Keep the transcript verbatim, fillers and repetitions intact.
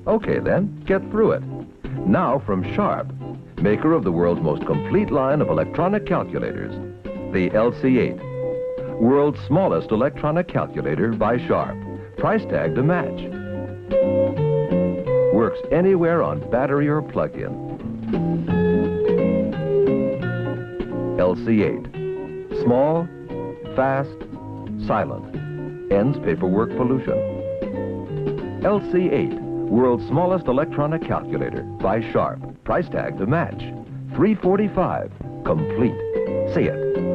Okay then, get through it. Now from Sharp, maker of the world's most complete line of electronic calculators, the L C eight. World's smallest electronic calculator by Sharp. Price tag to match. Works anywhere on battery or plug-in. L C eight. Small, fast, silent. Ends paperwork pollution. L C eight. World's smallest electronic calculator by Sharp. Price tag to match. three forty-five. Complete. See it.